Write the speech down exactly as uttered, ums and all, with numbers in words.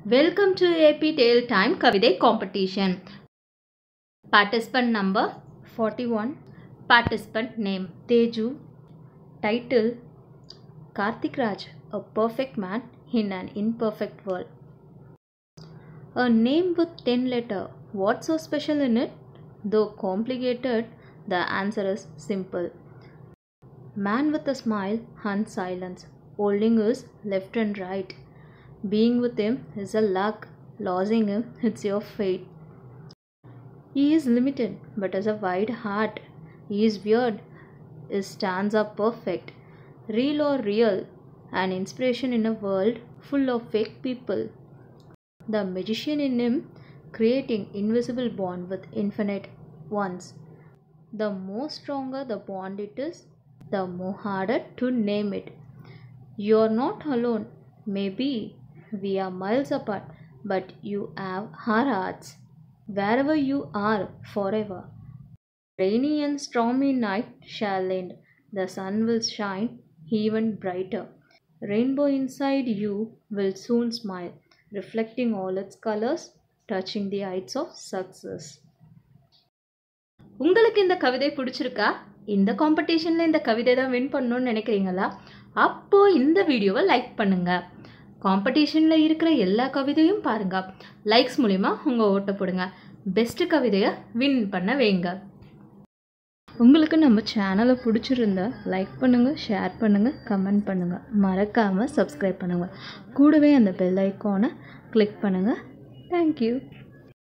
Welcome to A P Tale Time Kavidai Competition. Participant number forty-one. Participant name Teju. Title Karthik Raj, a perfect man in an imperfect world. A name with ten letters. What's so special in it? Though complicated, the answer is simple. Man with a smile and silence, holding his left and right. Being with him is a luck, losing him, it's your fate. He is limited, but has a wide heart. He is weird, his stands are perfect. Real or real, an inspiration in a world full of fake people. The magician in him, creating invisible bond with infinite ones. The more stronger the bond it is, the more harder to name it. You are not alone, maybe. We are miles apart, but you have our hearts. Wherever you are, forever. Rainy and stormy night shall end. The sun will shine even brighter. Rainbow inside you will soon smile, reflecting all its colors, touching the heights of success. உங்களுக்கு இந்த கவிதை பிடிச்சிருக்கா? இந்த காம்படிஷனில் இந்த கவிதை தான் win பண்ணணும்னு நினைக்கிறீங்களா? அப்போது இந்த வீடியோவை லைக் பண்ணுங்கள். காம்படிஷனில் இருக்கிற எல்லா கவிதையும் பாருங்கள். லைக்ஸ் மூலிமா உங்கள் ஓட்டை போடுங்க. பெஸ்ட்டு கவிதையை வின் பண்ண வைங்க. உங்களுக்கு நம்ம சேனலை பிடிச்சிருந்தா லைக் பண்ணுங்கள், ஷேர் பண்ணுங்கள், கமெண்ட் பண்ணுங்கள். மறக்காமல் சப்ஸ்கிரைப் பண்ணுங்கள். கூடவே அந்த பெல் ஐக்கானை கிளிக் பண்ணுங்கள். தேங்க்யூ.